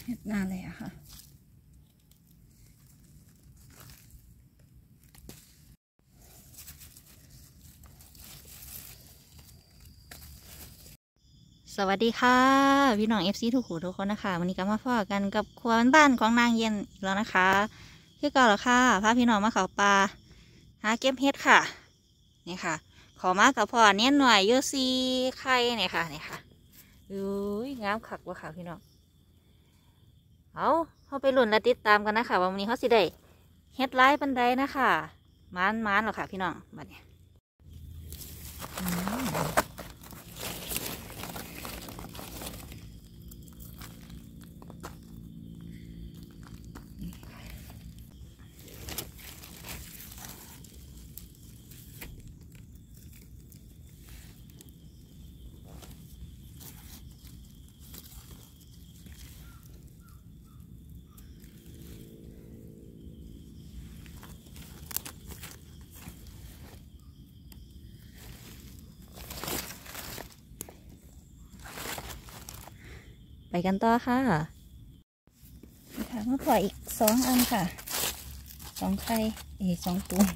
เห็ดหน้าเลยอะค่ะสวัสดีค่ะพี่น้องFCทุกคนทุกคนนะคะวันนี้ก็มาพบกันกับครัวบ้านของนางเย็นแล้วนะคะคือเก่าแล้วค่ะพาพี่น้องมาเขาปลาหาเก็บเห็ดค่ะนี่ค่ะขอมากับพ่อเนี้ยหน่อยเยอะซีไข่เนี่ยค่ะนี่ค่ะอุ้ยงามคักว่ะค่ะพี่น้องเขาไปลุ้นและติดตามกันนะคะว่าวันนี้เขาสิได้เฮ็ดไล่บันไดนะคะมันหรอค่ะพี่น้องบัดนี้ไปกันต่อค่ะค่ะมาปล่อยอีก2 อันค่ะ2 ไข่2 ตัว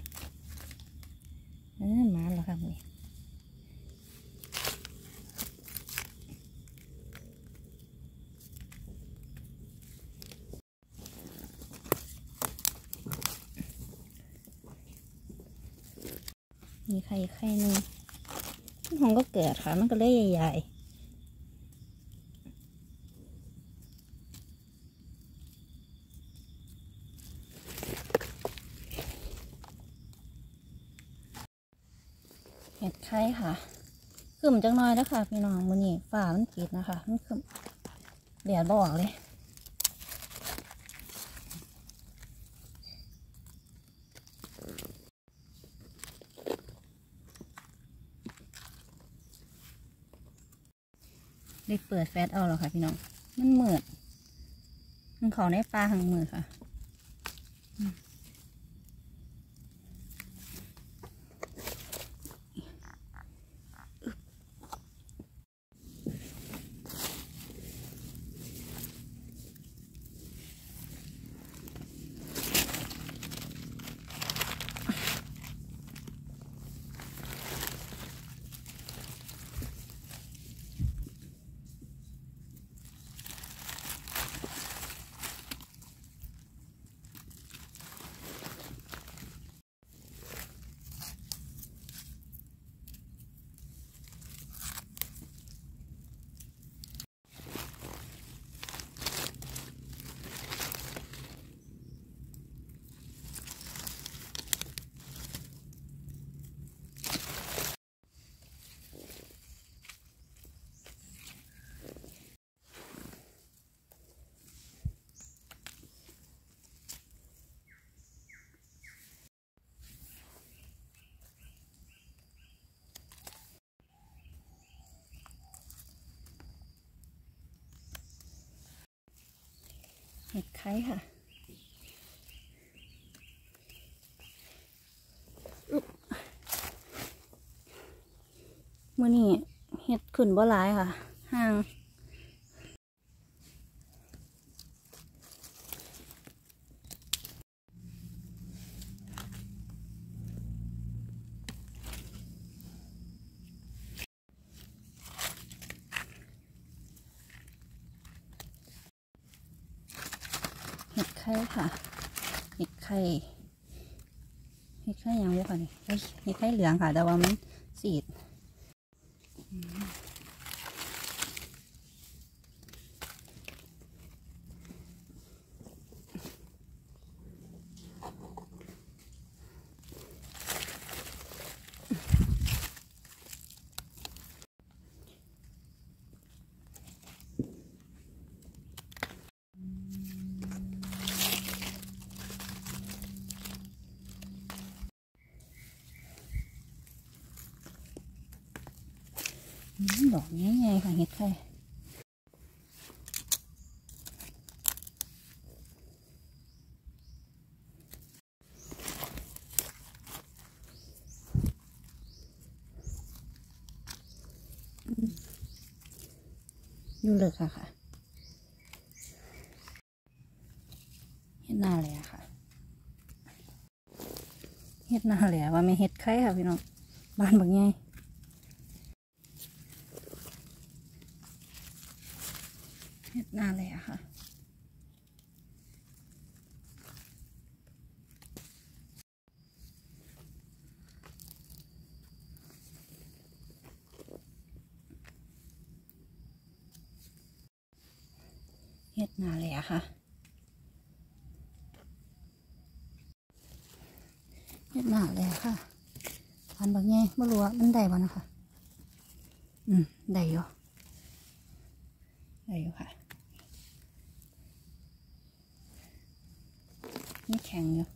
มาแล้วค่ะนี่มีไข่หนึ่งมันก็เกิดค่ะมันก็เลยใหญ่ๆเห็ดไข่ค่ะขึ้นจังน้อยแล้วค่ะพี่น้องมื้อนี้ฝ่ามันปิดนะคะมันขึ้นแดดบ่ออกเลยได้เปิดแฟลชเอาแล้วค่ะพี่น้องมันมืดมันเขาในปลาหังมืดค่ะเห็ดไข่ค่ะมื้อนี้เห็ดขึ้นบ่หลายค่ะห่างเห็ดไข่ค่ะเห็ดไข่ยังบ่ค่ะนี่เห็ดไข่เหลืองค่ะแต่ว่ามันสีดดอกใหญ่ๆค่ะเห็ดไข่อยู่เลยค่ะหน้าแหล่ค่ะเฮ็ดหน้าแหล่ว่าไม่เฮ็ดไข่ค่ะพี่น้องบ้านบางไงเฮ็ดหน้าแหล่ค่ะเฮ็ดหน้าแหล่ค่ะเฮ็ดหน้าแหล่ค่ะบ้านบางไงไม่รู้ว่ามันได้บ่นะคะได้อยู่ค่ะนี่แข็งอยู่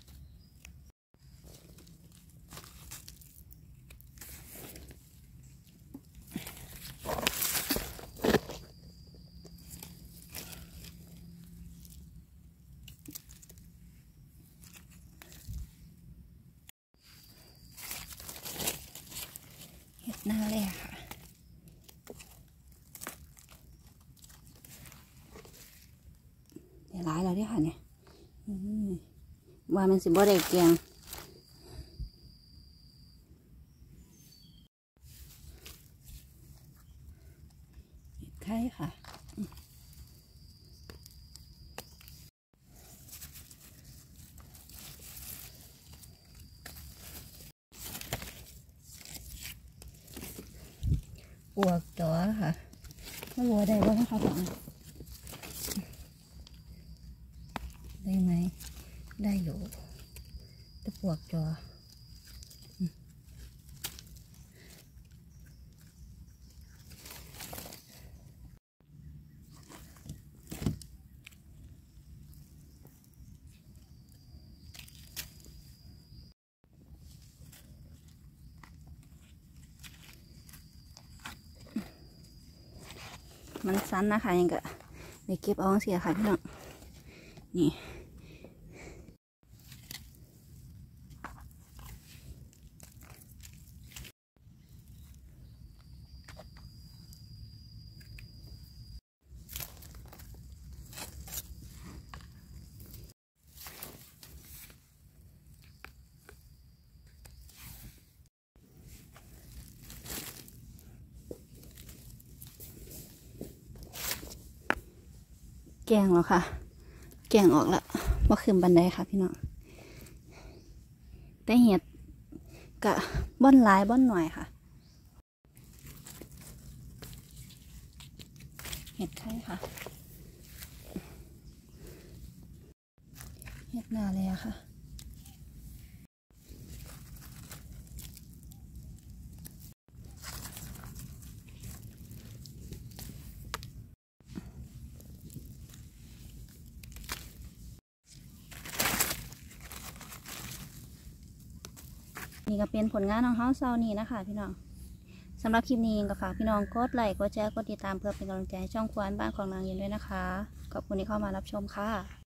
เฮ็ดหน้าแหล่ค่ะหลายแล้วเด้ค่ะเนี่ยว่ามันสิบ่ได้แกงไข่ค่ะปวกจ๋อค่ะไม่รู้ได้บ้างนะคะผมได้ไหมได้อยู่จะปวกจ๋อมันสั้นนะคะยังกะไปเก็บเอาเสียค่ะพี่น้องนี่แกงแล้วค่ะแกงออกแล้วว่าขึ้นบันไดค่ะพี่น้องแต่เห็ดกะบ้อนหลายบ้อนหน่อยค่ะเห็ดไข่ค่ะเห็ดหน้าเลยค่ะนี่ก็เป็นผลงานของเฮาเช้านี้นะคะพี่น้องสำหรับคลิปนี้ก็ฝากพี่น้องกดไลค์กดแชร์กดติดตามเพื่อเป็นกำลังใจให้ช่องครัวบ้านของนางเย็นด้วยนะคะขอบคุณที่เข้ามารับชมค่ะ